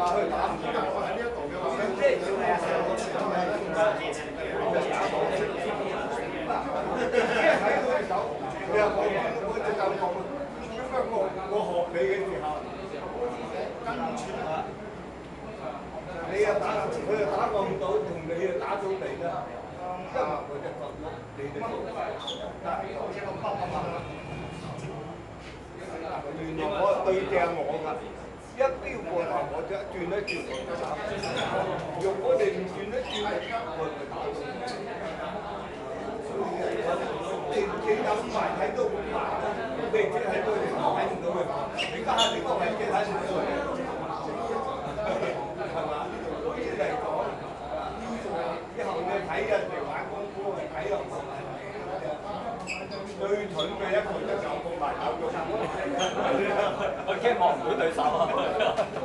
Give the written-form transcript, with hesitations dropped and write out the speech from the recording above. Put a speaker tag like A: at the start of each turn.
A: 佢打唔到我喺呢一度嘅話，即係要係喺度手，你又我隻手講，咁啊我學你嘅時候，跟住你又打佢又打我唔到，同你又打到嚟啦，因為我隻腳你哋原來我對正我㗎，一飆過頭我就轉一轉我就打。如果你唔轉一轉，我就打到你有埋睇到咁埋，你只喺度睇唔到佢，你家下你個位嘅睇唔到佢，係嘛？好似嚟講，以後你睇人哋玩功夫，睇落最蠢嘅一個就走過埋手咗，
B: 我驚望唔到對手啊！